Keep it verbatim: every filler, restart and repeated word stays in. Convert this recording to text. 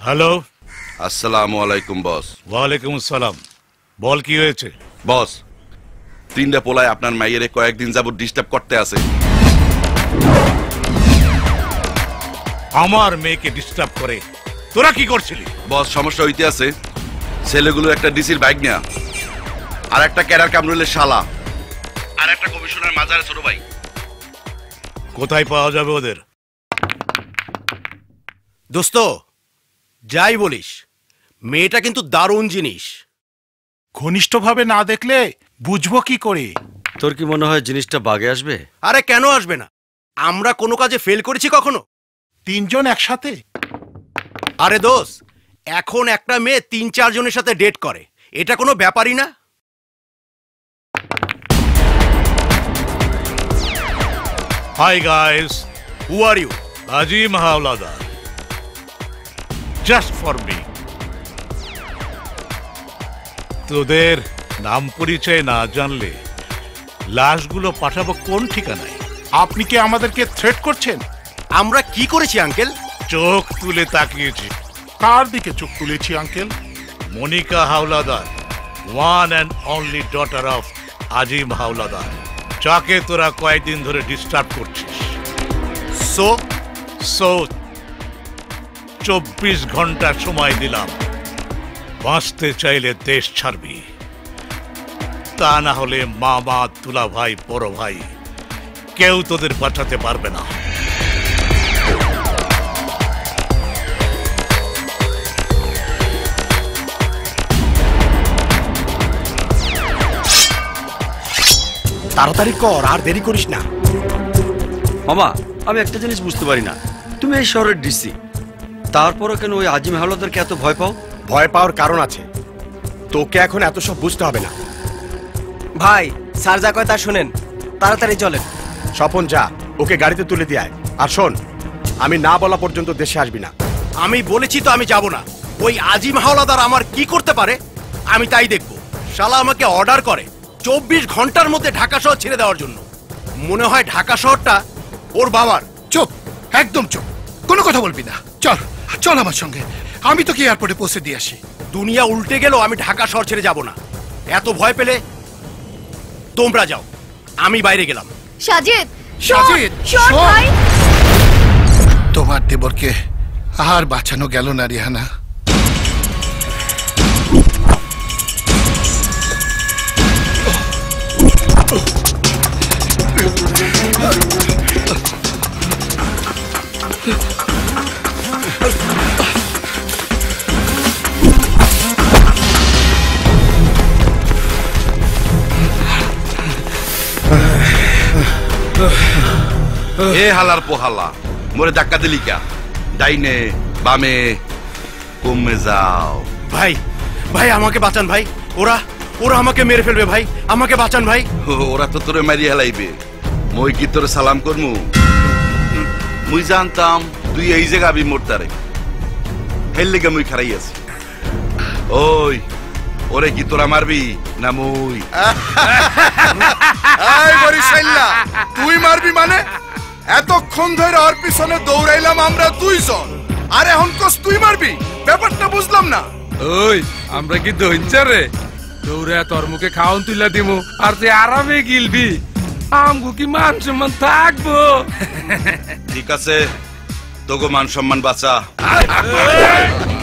Hello. আসসালামু আলাইকুম বস। ওয়ালাইকুম আসসালাম। বল কি হয়েছে? বস, তিনটা পোলায় আপনার মাইয়েরে কয়েকদিন যাবত ডিস্টার্ব করতে আছে। আমার মেয়েকে ডিস্টার্ব করে তোরা কি করছিলি? বস, সমস্যা হইতে আছে, ছেলেগুলো একটা ডিসির বাইক নেয়া, আর একটা ক্যাডার কামরুলের শালা, আর একটা কমিশনার মাজারে ছোট ভাই। কোথায় পাওয়া যাবে ওদের? দোস্ত, যাই বলিস, মেয়েটা কিন্তু দারুণ জিনিস। ঘনিষ্ঠভাবে না দেখলে বুঝবো কি করে? তোর কি মনে হয় জিনিসটা বাগে আসবে? আরে কেন আসবে না? আমরা কোনো কাজে ফেল করেছি কখনো? তিনজন একসাথে? আরে দোষ, এখন একটা মেয়ে তিন চারজনের সাথে ডেট করে, এটা কোনো ব্যাপারই না। Hi guys, who are you? Azim Howlader, just for me. তোদের নাম পরিচয় না জানলে লাশগুলো পাঠাবো কোন ঠিকানায়? আপনি কি আমাদেরকে থ্রেট করছেন? আমরা কি করেছি আঙ্কেল? চোখ তুলে তাকিয়েছি। কার দিকে চোখ তুলেছি uncle? Monica Howlader, one and only daughter of Azim Howlader, যাকে তোরা কয়েকদিন ধরে ডিস্টার্ব করছিস। সো সো চব্বিশ ঘন্টা সময় দিলাম, বাঁচতে চাইলে দেশ ছাড়বি, তা না হলে মামা, তুলা ভাই, বড় ভাই কেউ তোদের বাঁচাতে পারবে না। তাড়াতাড়ি কর, আর দেরি করিস না। মামা, আমি একটা জিনিস বুঝতে পারি না, তুমি এই শহরের ডিসি, তারপরও কেন ওই আজিম হাওলাদারকে এত ভয় পাও? ভয় পাওয়ার কারণ আছে, তোকে এখন এত সব বুঝতে হবে না। ভাই, স্যার যা কয় তা শোনেন, তাড়াতাড়ি চলেন। স্বপন, যা, ওকে গাড়িতে তুলে দিয়ে আয়। আর শোন, আমি না বলা পর্যন্ত দেশে আসবি না। আমি বলেছি তো আমি যাব না। ওই আজিম হাওলাদার আমার কি করতে পারে আমি তাই দেখব। শালা আমাকে অর্ডার করে চব্বিশ ঘন্টার মধ্যে ঢাকা শহর ছেড়ে দেওয়ার জন্য। মনে হয় ঢাকা শহরটা ওর বাবার। চুপ, একদম চুপ, কোনো কথা বলবি না। চল চল আমার সঙ্গে, আমি তোকে এয়ারপোর্টে পৌঁছে দিয়ে আসি। দুনিয়া উল্টে গেল, আমি ঢাকা শহর ছেড়ে যাব না। এত ভয় পেলে তোমরা যাও, আমি বাইরে গেলাম। সাজিদ, সাজিদ, শোন শোন। ভাই, তোমার দেবরকে আর বাঁচানো গেল না রিহানা। এ হালার পোহালা, মোরে ধাক্কা দিলি কা? ডাইনে বামে কমে যাও। ভাই ভাই আমাকে বাঁচান ভাই, ওরা ওরা আমাকে মেরে ফেলবে ভাই, আমাকে বাঁচান ভাই। ওরা তো তোরে মারি হেলাইবে, মই কি তোরে সালাম করমু? মুই জানতাম তুই এই জায়গা আবি মোরতারে, হেল লেগে মুই খারাই আছি। ওই ওরে কি তোরা মারবি না মুই? এই বরিশাইল্লা, তুই মারবি মানে? এতক্ষণ ধরে ওর পিছনে দৌড়াইলাম আমরা দুইজন, আর এখন কস তুই মারবি? ব্যাপারটা বুঝলাম না। ওই আমরা কি দইনচারে দৌড়ে তোর মুখে খাওন তুইলা দিমু আর তুই আরামে গিলবি? আমগো কি মান সম্মান থাকবো? ঠিক আছে, তোগো মান সম্মান বাঁচা।